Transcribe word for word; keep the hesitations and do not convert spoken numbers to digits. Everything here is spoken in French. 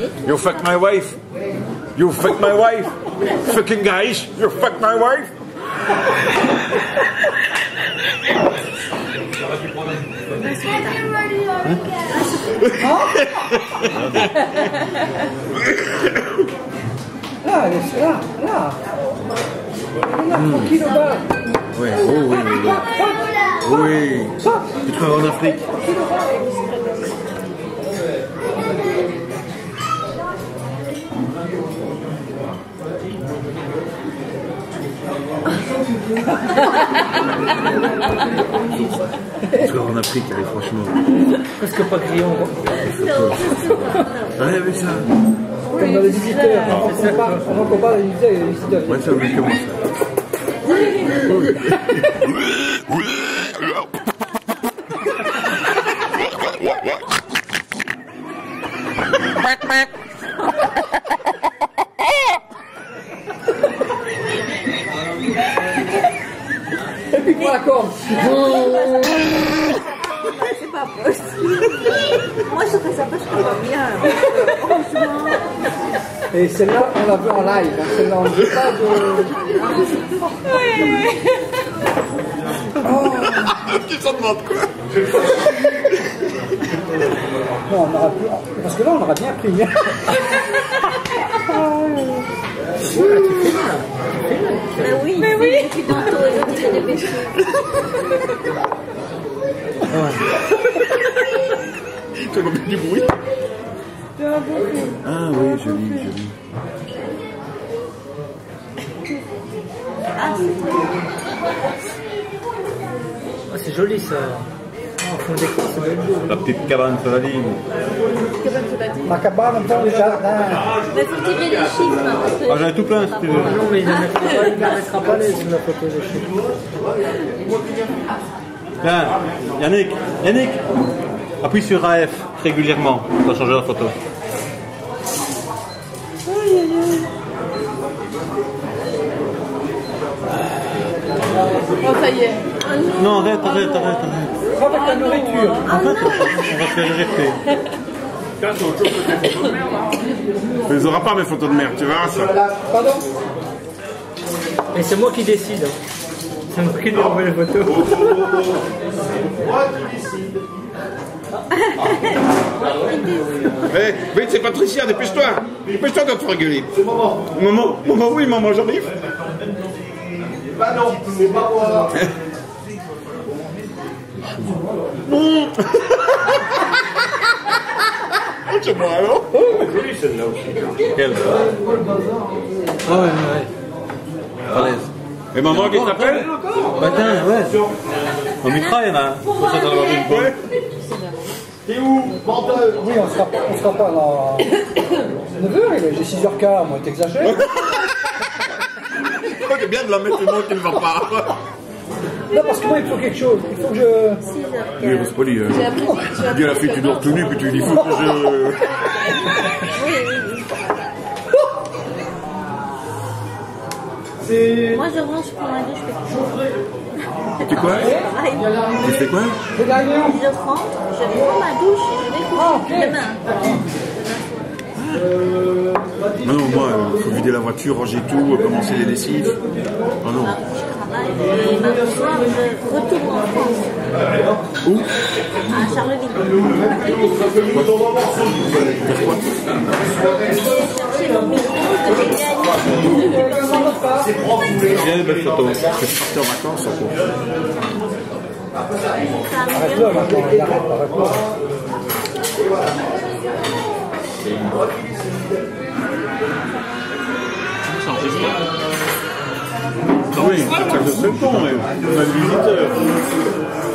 You fuck my wife. You fuck my wife. Fucking guys, you fuck my wife. Là, laisse là, là. Là, tranquille au bas. Oui, oh oui, oui, oui. Oui. Tu te en Afrique. Tu vas en Afrique, allez, franchement. Presque pas criant. Ah, mais ça. Comme dans les visiteurs. Avant qu'on parle des visiteurs, il y a des visiteurs. Ouais, ça, oui, comment ça. Et puis pour la corde. C'est pas possible. Moi je ferais ça parce que je pas bien. Franchement. Et celle-là, on l'a vu en live. Hein. Celle-là, on ne veut pas de... Oh. Tu t'en demandes quoi? Non, on aura pu... Parce que là, on aura bien pris. Ouais, tu fais là. Mais oui, mais oui. Et puis dans toi, et l'autre, il fait des péchés. Tu as combien du bruit? Ah oui, joli, joli. Ah, c'est joli ça. En fond d'écran, c'est belle beau. La petite cabane sur la ligne. Ma cabane dans le jardin. mais faut tirer les chiffres. Hein, parce que... Ah, j'en ai tout plein si tu veux. Non, mais il ne mettra pas, il ne mettra pas les sur la photo de chez. Tiens, Yannick, Yannick, appuie sur A F régulièrement pour changer la photo. Oh, ça y est. Non, arrête, arrête, arrête, arrête. Avec la nourriture. En fait, on va se faire éjecter. Tu les auras pas mes photos de merde, tu verras ça. Pardon? Et c'est moi qui décide. C'est moi qui lui envoie les photos. Eh, vite, c'est Patricia, dépêche-toi. Dépêche-toi de te faire gueuler. Maman, maman, oui, maman, j'arrive. Bah non, c'est pas moi. C'est moi alors. Joli celle-là aussi. Quelle? Ah ouais, ouais. Allez. Et maman qui t'appelle? Matin, ouais. On mitraille, là. Pour ça, t'en avoir une bonne. T'es où, menteur? Oui, on sera, on sera pas dans neuf heures, j'ai six heures quinze, moi, t'exagères? C'est bien de la mettre le mot qui ne va pas. Non, parce que moi, il faut quelque chose. Il faut que je... Oui, c'est pas lui. Dis à la fille, tu dors tout nu, puis tu lui dis, il faut que je... C'est... Moi je range pour ma douche, je fais quelque chose. Tu quoi? Tu fais quoi? Je gagne. dix heures trente, je prends ma douche et je vais coucher. Ah, ok. Demain. Euh... Non, non, moi, il faut vider la voiture, ranger tout, commencer les lessives. Oh non. Je travaille et mardi soir, je retourne en France. Où? À Charleville. Faire quoi? Chercher mon micro que j'ai gagné. Bien des belles photos. Je suis parti en vacances, en cours. Arrête là, maintenant, il arrête, arrête là. Ah oui, ça se fait bon, mais on a des visiteurs.